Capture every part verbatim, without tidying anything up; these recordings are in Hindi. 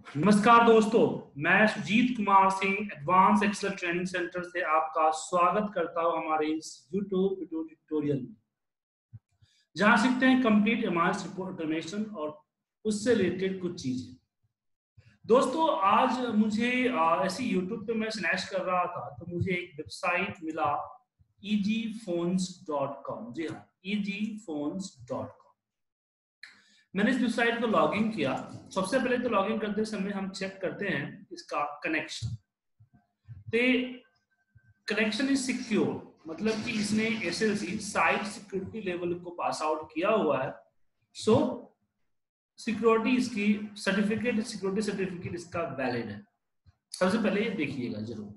नमस्कार दोस्तों, मैं Sujeet Kumar Singh advance Excel training centre से आपका स्वागत करता हूं हमारे इस यूट्यूब वीडियो ट्यूटोरियल में, जहां सीखते हैं कंप्लीट एमआईएस रिपोर्ट ऑटोमेशन और उससे रिलेटेड कुछ चीजें। दोस्तों, आज मुझे ऐसे यूट्यूब पे मैं स्नैच कर रहा था तो मुझे एक वेबसाइट मिला इजी फोन्स डॉट कॉम। जी हाँ, इजी फोन्स डॉट कॉम। मैंने इस वेबसाइट को लॉगिन किया। सबसे पहले तो लॉगिन करते समय हम चेक करते हैं इसका कनेक्शन। तो कनेक्शन इज सिक्योर, मतलब कि इसने एसएलसी साइट सिक्योरिटी लेवल को पास आउट किया हुआ है। सो सिक्योरिटी इसकी सर्टिफिकेट सिक्योरिटी सर्टिफिकेट इसका वैलिड है। सबसे पहले ये देखिएगा जरूर।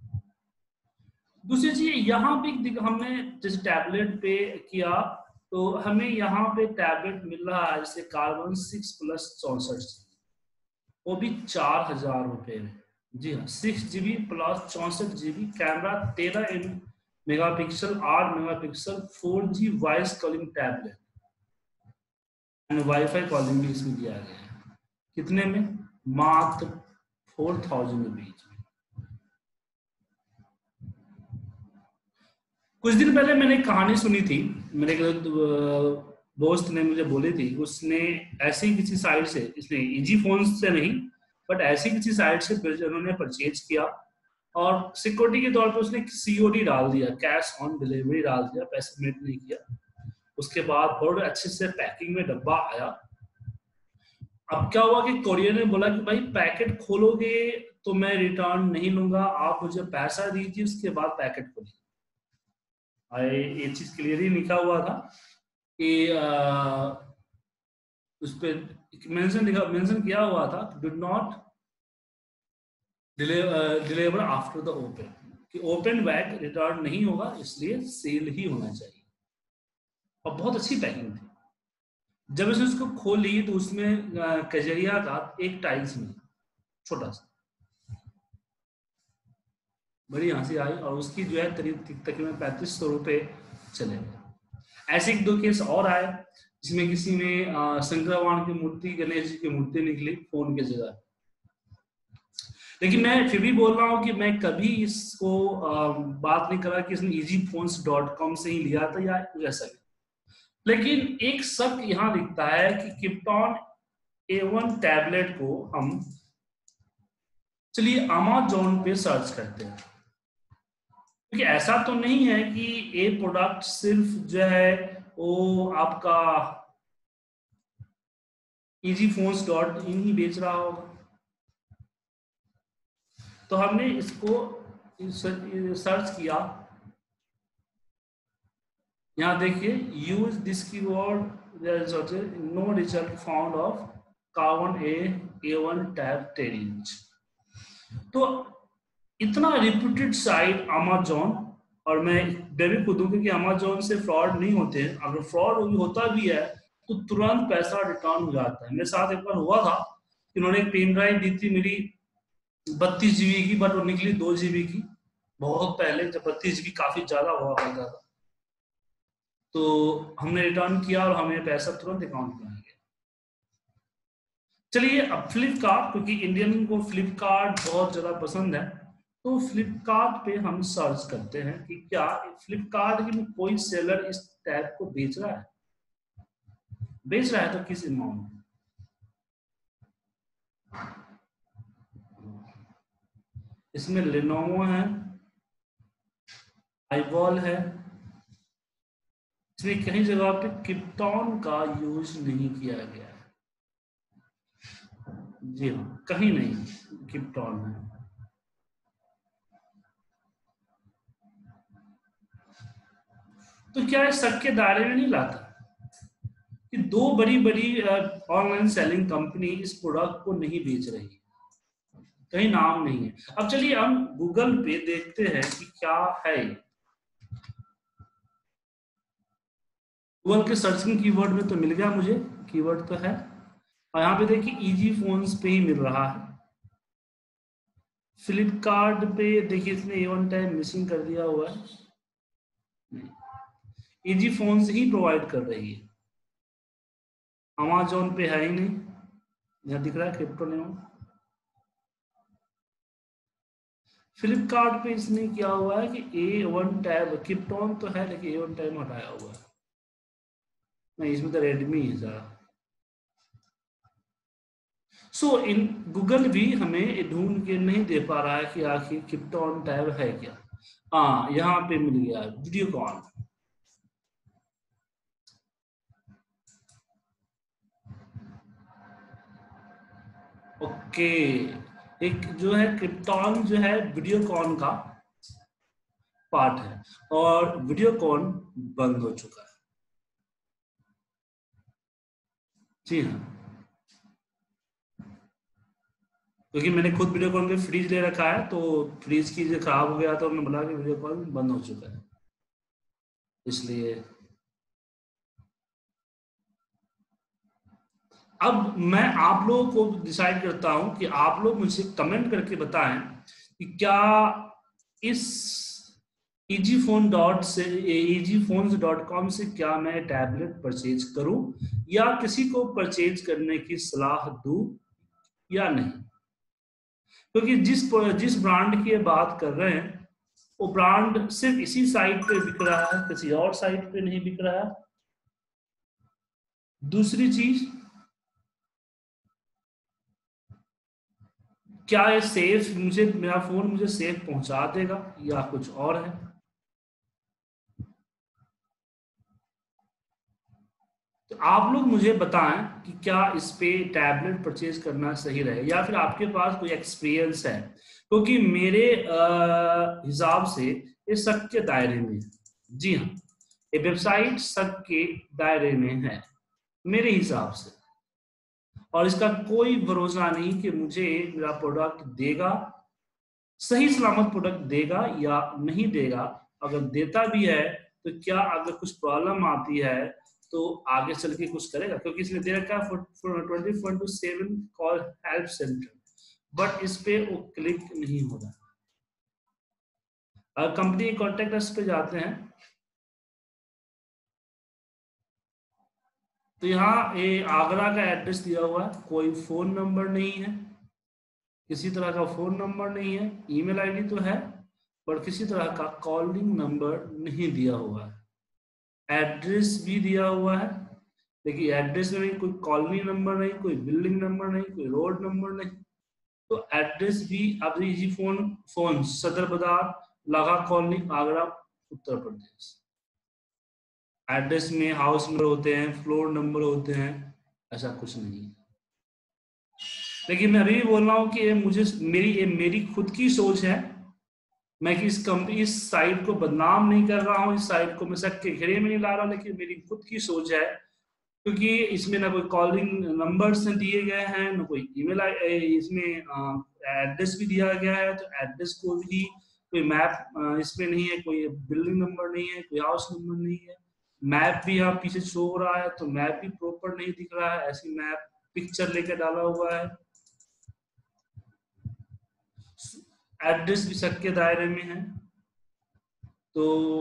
दूसरी चीज, यहाँ पे हमने जैसे टैबलेट पे किया तो हमें यहाँ पे टैबलेट मिल रहा है जैसे कार्बन सिक्स प्लस चौसठ, वो भी चार हजार रुपए में। जी हाँ, सिक्स जीबी प्लस चौसठ जीबी, कैमरा तेरह एम मेगा पिक्सल, आठ mega pixel, four G voice calling tablet and wifi calling भी इसमें दिया गया है। कितने में? मात्र फोर थाउजेंड रुपीज में। कुछ दिन पहले मैंने एक कहानी सुनी थी, मेरे दोस्त ने मुझे बोली थी। उसने ऐसी किसी साइट से, इसने इजी फोन से नहीं बट ऐसी किसी साइट से उन्होंने परचेज किया और सिक्योरिटी के तौर पर उसने सीओडी डाल दिया, कैश ऑन डिलीवरी डाल दिया, पैसे पेमेंट नहीं किया। उसके बाद बहुत अच्छे से पैकिंग में डब्बा आया। अब क्या हुआ कि कोरियर ने बोला कि भाई पैकेट खोलोगे तो मैं रिटर्न नहीं लूंगा, आप मुझे पैसा दीजिए उसके बाद पैकेट खोलिए। ये चीज क्लियर ही लिखा हुआ था कि उस पर मेंशन लिखा मेंशन किया हुआ था, do not deliver after the open, कि ओपन बैग रिटर्न नहीं होगा, इसलिए सेल ही होना चाहिए। और बहुत अच्छी पैकिंग थी। जब इसने उसको खोली तो उसमें कजरिया का एक टाइल्स में छोटा सा, बड़ी हंसी आई और उसकी जो है तकरीबन पैंतीस सौ रुपये चले गए। ऐसे एक दो केस और आए जिसमें किसी में शंकर भगवान की मूर्ति, गणेश जी की मूर्ति निकली फोन की जगह। लेकिन मैं फिर भी बोल रहा हूं कि मैं कभी इसको आ, बात नहीं करा कि इसने इजी फोन्स डॉट कॉम से ही लिया था या ऐसा भी। लेकिन एक शक यहां दिखता है कि क्रिप्टॉन ए वन टैबलेट को हम चलिए अमेज़न पे सर्च करते हैं, क्योंकि ऐसा तो नहीं है कि ये प्रोडक्ट सिर्फ जो है वो आपका इजी फोन्स डॉट इन ही बेच रहा होगा। तो हमने इसको सर्च किया। यहाँ देखिए, use this keyword, no result found of carbon A A one tab ten inch. तो इतना रिप्यूटेड साइट अमेज़न, और मैं भी खुद हूँ क्योंकि अमेज़न से फ्रॉड नहीं होते हैं। अगर फ्रॉड होता भी है तो तुरंत पैसा रिटर्न हो जाता है। मेरे साथ एक बार हुआ था, इन्होंने एक पेन ड्राइव दी थी मेरी बत्तीस जीबी की, बट वो निकली दो जीबी की। बहुत पहले जब बत्तीस जीबी काफी ज्यादा हुआ करता था, तो हमने रिटर्न किया और हमें पैसा तुरंत अकाउंट में आ गया। चलिए अब फ्लिपकार्ट, क्योंकि इंडियन को फ्लिपकार्ट बहुत ज्यादा पसंद है, तो फ्लिपकार्ट पे हम सर्च करते हैं कि क्या फ्लिपकार्ट की कोई सेलर इस टैब को बेच रहा है। बेच रहा है तो किस अमाउंट में। इसमें लेनोवो है, आईवॉल है, इसमें कहीं जगह पे क्रिप्टॉन का यूज नहीं किया गया है। जी हाँ, कहीं नहीं क्रिप्टॉन है। तो क्या इस शक के दायरे में नहीं लाता कि दो बड़ी बड़ी ऑनलाइन सेलिंग कंपनी इस प्रोडक्ट को नहीं बेच रही, कहीं नाम नहीं है। अब चलिए हम गूगल पे देखते हैं कि क्या है। गूगल के सर्चिंग कीवर्ड में तो मिल गया मुझे, कीवर्ड तो है, और यहाँ पे देखिए इजी फोन्स पे ही मिल रहा है। फ्लिपकार्ट पे देखिए इसने ए वन टाइम मिसिंग कर दिया हुआ है, इजी फोन्स ही प्रोवाइड कर रही है। अमेज़न पे है ही नहीं, यहाँ दिख रहा है क्रिप्टो नेम। फ्लिपकार्ट पे इसने क्या हुआ है कि ए वन टैब क्रिप्टॉन तो है लेकिन ए वन टैब हटाया हुआ है। नहीं, इसमें तो रेडमी है सारा। सो इन गूगल भी हमें ढूंढ के नहीं दे पा रहा है कि आखिर क्रिप्टॉन टैब है क्या। हाँ, यहाँ पे मिल गया वीडियोकॉन। ओके, एक जो है क्रिप्टॉन जो है वीडियोकॉन का पार्ट है और वीडियोकॉन बंद हो चुका है। जी हाँ, क्योंकि मैंने खुद वीडियोकॉन के फ्रीज ले रखा है तो फ्रीज की जो खराब हो गया तो उन्होंने बोला कि वीडियोकॉन बंद हो चुका है, इसलिए। अब मैं आप लोगों को डिसाइड करता हूं कि आप लोग मुझे कमेंट करके बताएं कि क्या इस इजी फोन डॉट से इजी फोन डॉट कॉम से क्या मैं टैबलेट परचेज करूं या किसी को परचेज करने की सलाह दूं या नहीं। क्योंकि जिस जिस ब्रांड की बात कर रहे हैं वो ब्रांड सिर्फ इसी साइट पे बिक रहा है, किसी और साइट पे नहीं बिक रहा है। दूसरी चीज, क्या ये सेफ मुझे मेरा फोन मुझे सेफ पहुंचा देगा या कुछ और है। तो आप लोग मुझे बताएं कि क्या इस पे टैबलेट परचेज करना सही रहे या फिर आपके पास कोई एक्सपीरियंस है, क्योंकि तो मेरे हिसाब से ये शक के दायरे में है। जी हाँ, ये वेबसाइट शक के दायरे में है मेरे हिसाब से, और इसका कोई भरोसा नहीं कि मुझे मेरा प्रोडक्ट देगा, सही सलामत प्रोडक्ट देगा या नहीं देगा। अगर देता भी है तो क्या अगर कुछ प्रॉब्लम आती है तो आगे चल के कुछ करेगा, क्योंकि इसने दे रखा है twenty four into seven call help centre, but इस पे वो क्लिक नहीं हो रहा। अगर कंपनी कॉन्टेक्ट अस पे जाते हैं तो यहाँ ये आगरा का एड्रेस दिया हुआ है, कोई फोन नंबर नहीं है, किसी तरह का फोन नंबर नहीं है, ईमेल आईडी तो है पर किसी तरह का कॉलिंग नंबर नहीं दिया हुआ है। एड्रेस भी दिया हुआ है लेकिन एड्रेस में कोई कॉलोनी नंबर नहीं, कोई बिल्डिंग नंबर नहीं, कोई रोड नंबर नहीं। तो एड्रेस भी अब easy phone phone Sadar Bazaar लागा कॉलोनी आगरा उत्तर प्रदेश। एड्रेस में हाउस नंबर होते हैं, फ्लोर नंबर होते हैं, ऐसा कुछ नहीं है। लेकिन मैं अभी भी बोल रहा हूँ कि ये मुझे मेरी ये मेरी खुद की सोच है। मैं कि इस कंपनी इस साइट को बदनाम नहीं कर रहा हूँ, इस साइट को मैं शक के घेरे में नहीं ला रहा, लेकिन मेरी खुद की सोच है क्योंकि इसमें ना कोई कॉलिंग नंबर्स दिए गए हैं, ना कोई ईमेल, इसमें एड्रेस भी दिया गया है तो एड्रेस को भी कोई मैप इसमें नहीं है, कोई बिल्डिंग नंबर नहीं है, कोई हाउस नंबर नहीं है। मैप भी यहाँ पीछे शो हो रहा है तो मैप भी प्रॉपर नहीं दिख रहा है, ऐसी मैप पिक्चर लेकर डाला हुआ है। एड्रेस भी शक के दायरे में है, तो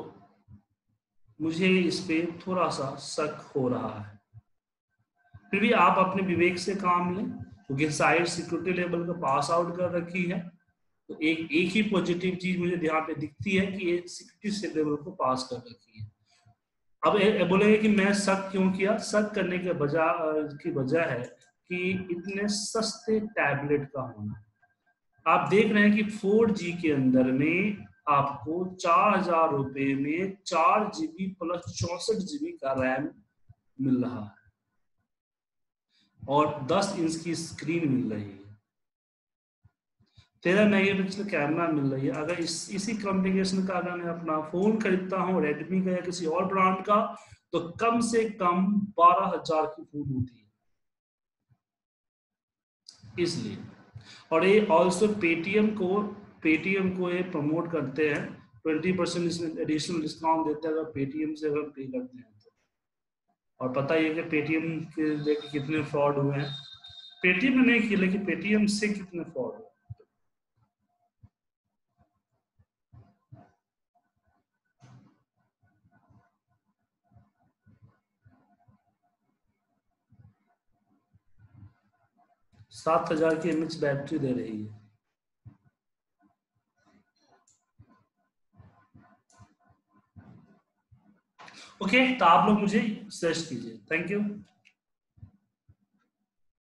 मुझे इस पे थोड़ा सा शक हो रहा है। फिर भी आप अपने विवेक से काम लें क्योंकि साइट सिक्योरिटी लेवल का पास आउट कर रखी है। तो एक एक ही पॉजिटिव चीज मुझे यहाँ पे दिखती है कि ये सिक्योरिटी लेवल को पास कर रखी है। अब बोलेंगे कि मैं शक क्यों किया, शक करने के बजाय की वजह है कि इतने सस्ते टैबलेट का होना। आप देख रहे हैं कि फोर जी के अंदर में आपको चार हजार रुपए में चार जीबी प्लस चौसठ जीबी का रैम मिल रहा है और दस इंच की स्क्रीन मिल रही है, तेरह मेगापिक्सल कैमरा मिल रही है। अगर इस इसी कॉम्बिनेशन का अगर मैं अपना फोन खरीदता हूँ रेडमी का या किसी और ब्रांड का तो कम से कम बारह हजार की फोन होती है, इसलिए। और ये ऑल्सो पेटीएम को पेटीएम को ये प्रमोट करते हैं, ट्वेंटी परसेंट इसमें एडिशनल डिस्काउंट देते हैं अगर पेटीएम से अगर पे करते हैं तो। और पता ही है कि पेटीएम के लेके कितने फ्रॉड हुए हैं, पेटीएम में नहीं किए लेकिन पेटीएम से कितने फ्रॉड हुए। सात हजार की एमएच बैटरी दे रही है। ओके, तो आप लोग मुझे सजेस्ट कीजिए। Thank you.